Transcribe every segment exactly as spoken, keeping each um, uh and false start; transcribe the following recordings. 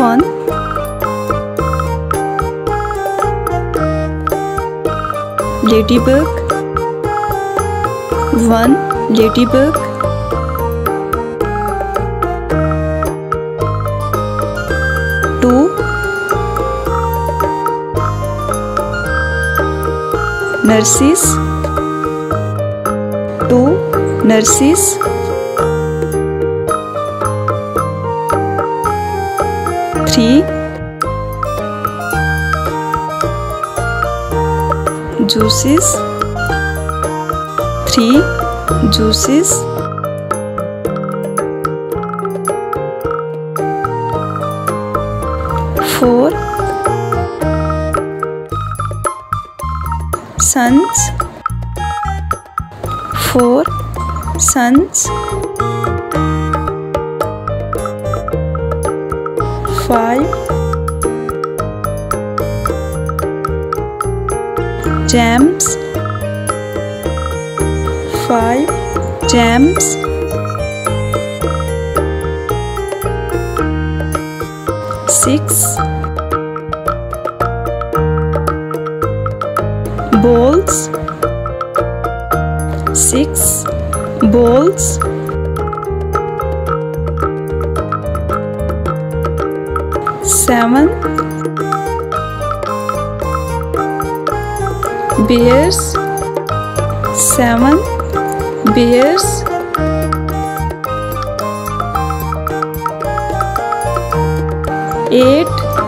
Elephant, ladybug, one ladybug, two nurses, two nurses, three juices, three juices, four sons, four sons, five jams, five jams, six bowls, six bowls, seven bears, seven bears, eight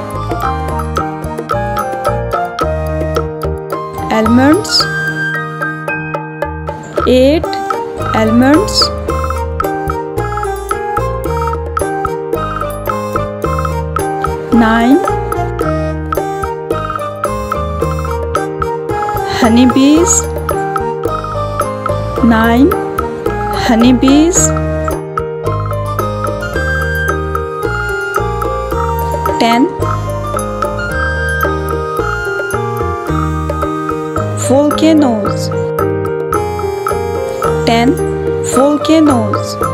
almonds, eight almonds, nine honeybees, nine honeybees, ten volcanoes, ten volcanoes,